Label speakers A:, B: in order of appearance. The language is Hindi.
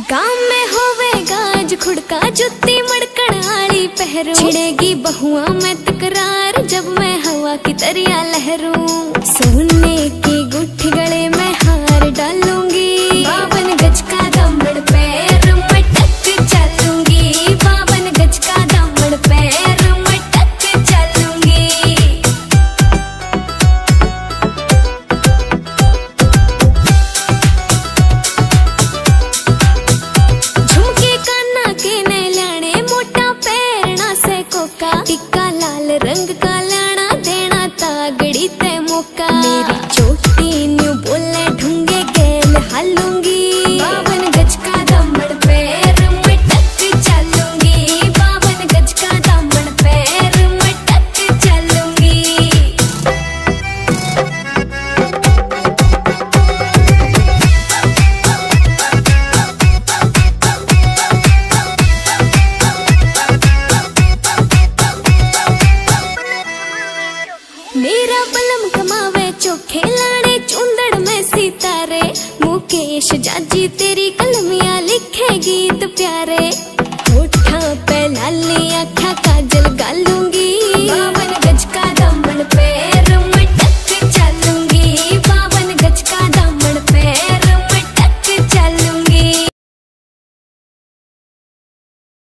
A: गाँव में होवेगा आज खुड़का जुत्ती मड़कण आली पहरू, छिड़ेगी बहुआ में तकरार जब मैं हवा की तरिया लहरूं। सोने की गुट्ठी गले में हार डालूंगी, 52 गज का दमड़ पैर में टक चलूंगी, 52 गज का दमड़ पैर में टक चलूंगी। झुमके काना के ने लाने मोटा पैरना से कोका, टिक्का लाल रंग का लाना देना तागड़ी ते मौका। मेरी चोटी न्यू बोले ढूंगे गेल हालूंगी, 52 गज का दमड़ पैर में टक चलूंगी, 52 गज का दमड़ पैर में टक चलूंगी। मेरा बलम कमावे चोखे लाने चुंदड़ में सितारे, मुकेश जाजी तेरी कल